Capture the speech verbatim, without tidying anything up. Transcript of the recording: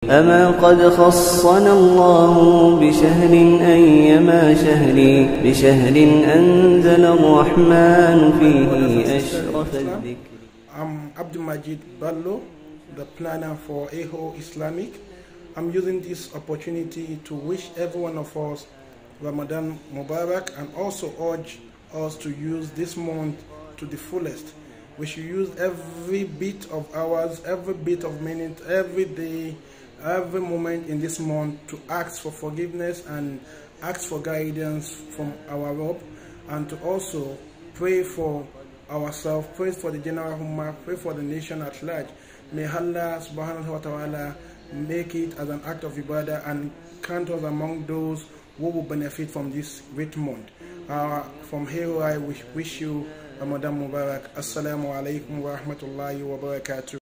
أما قد خصنا الله بشهر أيما شهر بشهر أنزل الرحمن فيه أشرف الذكر. I'm Abdul Majid Ballo, the planner for A H O Islamic. I'm using this opportunity to wish every one of us Ramadan Mubarak and also urge us to use this month to the fullest. We should use every bit of hours, every bit of minute, every day, every moment in this month to ask for forgiveness and ask for guidance from our Lord, and to also pray for ourselves, pray for the general Ummah, pray for the nation at large. May Allah subhanahu wa ta'ala make it as an act of ibadah and count us among those who will benefit from this great month. Uh, from here I wish, wish you Ramadan Mubarak. Assalamu alaikum wa rahmatullahi wa barakatuh.